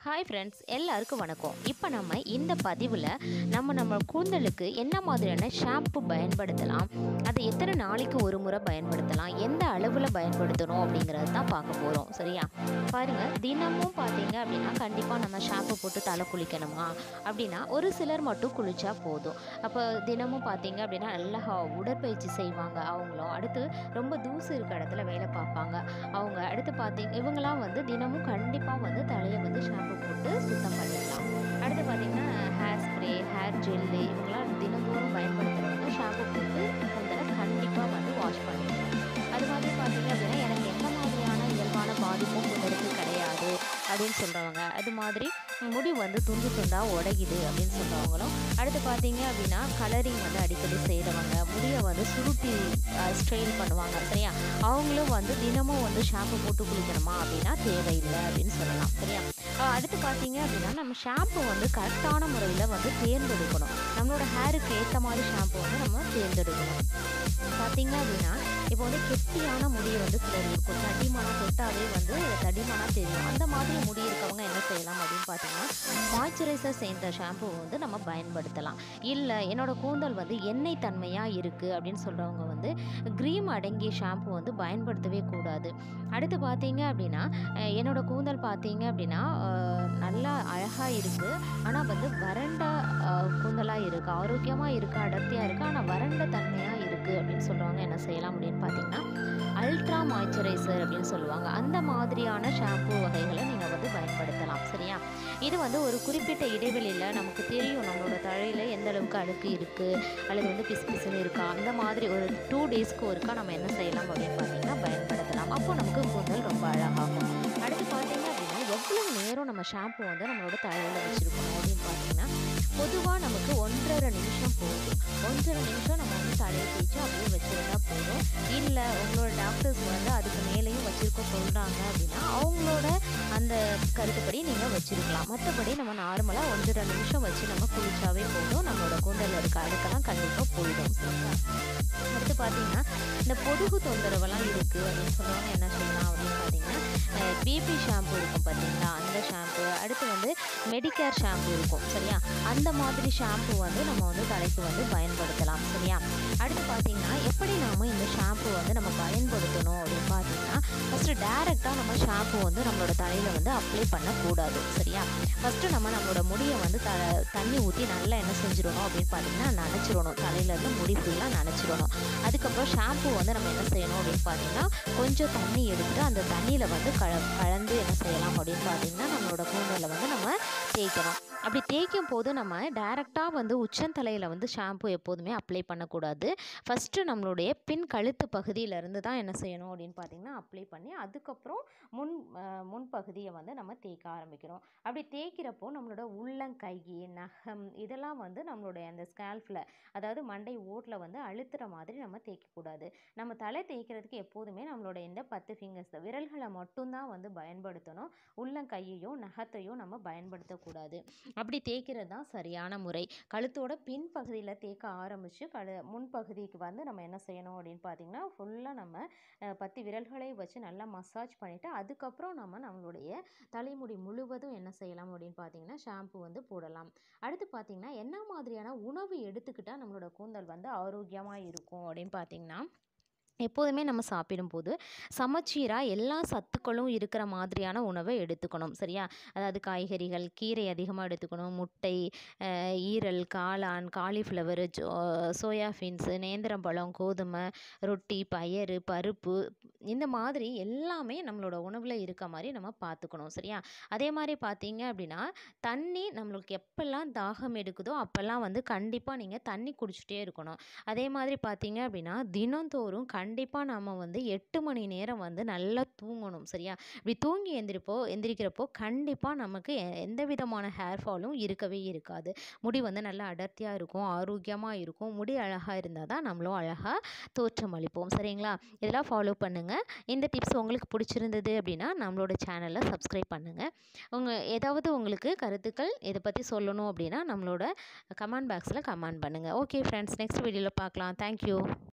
Hi friends, எல்லாருக்கும் வணக்கம். இப்போ நம்ம இந்த பதிவில் நம்ம கூந்தலுக்கு என்ன மாதிரியான ஷாம்பு பயன்படுத்தலாம், அதை எத்தனை நாளைக்கு ஒரு முறை பயன்படுத்தலாம், எந்த அளவில் பயன்படுத்தணும் அப்படிங்கிறது தான் பார்க்க போகிறோம். சரியா? பாருங்கள், தினமும் பார்த்தீங்க அப்படின்னா கண்டிப்பாக நம்ம ஷாம்பு போட்டு தலை குளிக்கணுமா அப்படின்னா ஒரு சிலர் மட்டும் குளித்தா போதும். அப்போ தினமும் பார்த்தீங்க அப்படின்னா நல்லா உடற்பயிற்சி செய்வாங்க அவங்களும். அடுத்து ரொம்ப தூசு இருக்க இடத்துல வேலை பார்ப்பாங்க அவங்க. அடுத்து பார்த்தீங்க இவங்களாம் தினமும் கண்டிப்பாக தலையை ஷாம்பு போட்டு சுத்தம் பண்ணிடலாம். அடுத்து பார்த்தீங்கன்னா ஹேர் ஸ்ப்ரே, ஹேர் ஜெல்லு இவங்களாம் தினந்தோறும் பயன்படுத்துகிறவங்க ஷாம்பு போட்டு கூந்தலை கண்டிப்பாக வாஷ் பண்ணிடலாம். அது மாதிரி பார்த்தீங்க அப்படின்னா எனக்கு எந்த மாதிரியான இயல்பான பாதிப்பும் கூந்தலுக்கு கிடையாது அப்படின்னு சொல்கிறவங்க, அது மாதிரி முடி துண்டு துண்டாக உடையுது அப்படின்னு சொல்கிறவங்களும், அடுத்து பார்த்தீங்க அப்படின்னா கலரிங் அடிக்கடி செய்கிறவங்க, முடியை சுருட்டி ஸ்ட்ரெயின் பண்ணுவாங்க. சரியா? அவங்களும் தினமும் ஷாம்பு போட்டு குளிக்கணுமா அப்படின்னா தேவையில்லை அப்படின்னு சொல்லலாம். சரியா? அடுத்து பார்த்தீங்க அப்படின்னா நம்ம ஷாம்பு கரெக்டான முறையில் தேர்ந்தெடுக்கணும். நம்மளோட ஹேருக்கு ஏற்ற மாதிரி ஷாம்பு நம்ம தேர்ந்தெடுக்கணும். பார்த்தீங்க அப்படின்னா இப்போ கெட்டியான முடியை சிலர் இருக்கும், தடிமனாக தொட்டாவே தடிமனாக தெரியும். அந்த மாதிரி முடி இருக்கவங்க என்ன செய்யலாம் அப்படின்னு பார்த்தீங்கன்னா மாய்ஸ்சரைசர் சேர்ந்த ஷாம்பு நம்ம பயன்படுத்தலாம். இல்லை என்னோடய கூந்தல் எண்ணெய் தன்மையாக இருக்குது அப்படின்னு சொல்கிறவங்க க்ரீம் அடங்கிய ஷாம்பு பயன்படுத்தவே கூடாது. அடுத்து பார்த்தீங்க அப்படின்னா என்னோடய கூந்தல் பார்த்தீங்க அப்படின்னா நல்லா அழகாக இருக்குது, ஆனால் வறண்ட கூந்தலாக இருக்குது, ஆரோக்கியமாக இருக்குது, அடர்த்தியாக இருக்குது, ஆனால் வறண்ட தன்மையாக இருக்குது அப்படின்னு சொல்கிறவங்க என்ன செய்யலாம் அப்படின்னு பார்த்தீங்கன்னா அல்ட்ரா மாய்ஸ்சரைசர் அப்படின்னு சொல்லுவாங்க. அந்த மாதிரியான ஷாம்பு வகைகளை நீங்கள் பயன்படுத்தலாம். சரியா? இது ஒரு குறிப்பிட்ட இடைவெளியில் நமக்கு தெரியும் நம்மளோட தலையில் எந்த அளவுக்கு அழுக்கு இருக்குது அல்லது பிசுபிசுன்னு இருக்கா, அந்த மாதிரி ஒரு 2 டேஸ்க்கு ஒருக்கா நம்ம என்ன செய்யலாம் அப்படின்னு பார்த்தீங்கன்னா பயன்படுத்தலாம். அப்போ நமக்கு கூந்தல் ரொம்ப அழகாகும். அடுத்து பார்த்தீங்க அப்படின்னா எவ்வளவு நேரம் நம்ம ஷாம்பு நம்மளோட தலையில் வச்சுருக்கணும் அப்படின்னு பார்த்தீங்கன்னா பொதுவாக நமக்கு 1.5 நிமிஷம் போதும். 1.5 நிமிஷம் நம்ம தலையை தேய்ச்சி அப்படியே வச்சுருந்தா போதும். இல்லை உங்களோட டாக்டர்ஸ் அதுக்கு மேலேயும் வச்சுருக்க சொல்கிறாங்க அப்படின்னா அவங்களோட அந்த கருத்துப்படி நீங்கள் வச்சுருக்கலாம். மற்றபடி நம்ம நார்மலாக 1.5 நிமிஷம் வச்சு நம்ம குளிச்சாவே போதும், நம்மளோட கூந்தலில் இருக்க அழுக்கெல்லாம் கண்டிப்பாக போயிடும். சரிங்களா? அடுத்து பார்த்தீங்கன்னா இந்த பொடுகு தொந்தரவெல்லாம் இருக்குது அப்படின்னு சொல்லுவாங்க. என்ன சொல்லலாம் அப்படின்னு பார்த்தீங்கன்னா பிபி ஷாம்பு இருக்கும் பார்த்தீங்களா, அந்த ஷாம்பு. அடுத்து மெடிகேர் ஷாம்பு இருக்கும். சரியா? அந்த மாதிரி ஷாம்பு நம்ம தலைக்கு பயன்படுத்தலாம். சரியா? அடுத்து பார்த்தீங்கன்னா எப்படி நாம் இந்த ஷாம்பு நம்ம பயன்படுத்தணும் அப்படின்னு பார்த்தீங்கன்னா ஃபஸ்ட்டு டேரெக்டாக நம்ம ஷாம்பு நம்மளோட தலையில் அப்ளை பண்ணக்கூடாது. சரியா? ஃபஸ்ட்டு நம்மளோட முடியை தண்ணி ஊற்றி நல்லா என்ன செஞ்சிடணும் அப்படின்னு பார்த்தீங்கன்னா நனைச்சிடணும். தலையிலேருந்து முடி ஃபுல்லாக நனைச்சிடணும். அதுக்கப்புறம் ஷாம்பு நம்ம என்ன செய்யணும் அப்படின்னு பார்த்தீங்கன்னா கொஞ்சம் தண்ணி எடுத்துகிட்டு அந்த தண்ணியில் கலந்து என்ன செய்யலாம் அப்படின்னு பார்த்தீங்கன்னா நம்மளோட கூந்தலில் நம்ம தேய்க்கணும். அப்படி தேய்க்கும் போது நம்ம டேரெக்டாக உச்சந்தலையில் ஷாம்பு எப்போதுமே அப்ளை பண்ணக்கூடாது. ஃபஸ்ட்டு நம்மளுடைய பின் கழுத்து பகுதியிலேருந்து தான் என்ன செய்யணும் அப்படின்னு பார்த்திங்கன்னா அப்ளை பண்ணி அதுக்கப்புறம் முன்பகுதியை நம்ம தேய்க்க ஆரம்பிக்கணும். அப்படி தேய்க்கிறப்போ நம்மளோட உள்ளங்கை, நகம் இதெல்லாம் நம்மளுடைய அந்த ஸ்கேல்ஃபில், அதாவது மண்டை ஓட்டில் அழுத்துற மாதிரி நம்ம தேய்க்கக்கூடாது. நம்ம தலை தேய்க்கிறதுக்கு எப்போதுமே நம்மளோட இந்த 10 ஃபிங்கர்ஸ் விரல்களை மட்டும்தான் பயன்படுத்தணும். உள்ளங்கையையோ நகத்தையோ நம்ம பயன்படுத்தக்கூடாது. அப்படி தேய்க்கிறது தான் சரியான முறை. கழுத்தோட பின் பகுதியில் தேய்க்க ஆரம்பித்து முன்பகுதிக்கு நம்ம என்ன செய்யணும் அப்படின்னு பார்த்திங்கன்னா ஃபுல்லாக நம்ம 10 விரல்களை வச்சு நல்லா மசாஜ் பண்ணிவிட்டு அதுக்கப்புறம் நம்மளுடைய தலைமுடி முழுவதும் என்ன செய்யலாம் அப்படின்னு பார்த்திங்கன்னா ஷாம்பு போடலாம். அடுத்து பார்த்திங்கன்னா என்ன மாதிரியான உணவு எடுத்துக்கிட்டால் நம்மளோட கூந்தல் ஆரோக்கியமாக இருக்கும் அப்படின்னு பார்த்திங்கன்னா எப்போதுமே நம்ம சாப்பிடும்போது சமச்சீராக எல்லா சத்துக்களும் இருக்கிற மாதிரியான உணவை எடுத்துக்கணும். சரியா? அதாவது காய்கறிகள், கீரை அதிகமாக எடுத்துக்கணும், முட்டை, ஈரல், காளான், காலிஃப்ளவர், சோயா பீன்ஸு, நேந்திரம்பழம், கோதுமை, ரொட்டி, பயறு, பருப்பு, இந்த மாதிரி எல்லாமே நம்மளோட உணவில் இருக்க மாதிரி நம்ம பார்த்துக்கணும். சரியா? அதே மாதிரி பார்த்தீங்க அப்படின்னா தண்ணி நம்மளுக்கு எப்போல்லாம் தாகம் எடுக்குதோ அப்போல்லாம் கண்டிப்பாக நீங்கள் தண்ணி குடிச்சிட்டே இருக்கணும். அதே மாதிரி பார்த்தீங்க அப்படின்னா தினந்தோறும் கண்டிப்பாக நம்ம 8 மணி நேரம் நல்லா தூங்கணும். சரியா? இப்படி தூங்கி எந்திரிக்கிறப்போ கண்டிப்பாக நமக்கு எந்த விதமான ஹேர் ஃபாலும் இருக்கவே இருக்காது. முடி நல்லா அடர்த்தியாக இருக்கும், ஆரோக்கியமாக இருக்கும். முடி அழகாக இருந்தால் தான் நம்மளும் அழகாக தோற்றம் அளிப்போம். சரிங்களா? இதெல்லாம் ஃபாலோ பண்ணுங்கள். இந்த டிப்ஸ் உங்களுக்கு பிடிச்சிருந்தது அப்படின்னா நம்மளோட சேனலை சப்ஸ்கிரைப் பண்ணுங்கள். ஏதாவது உங்களுக்கு கருத்துக்கள் இதை பற்றி சொல்லணும் அப்படின்னா நம்மளோட கமெண்ட் பாக்ஸில் கமெண்ட் பண்ணுங்கள். ஓகே ஃப்ரெண்ட்ஸ், நெக்ஸ்ட் வீடியோவில் பார்க்கலாம். தேங்க்யூ.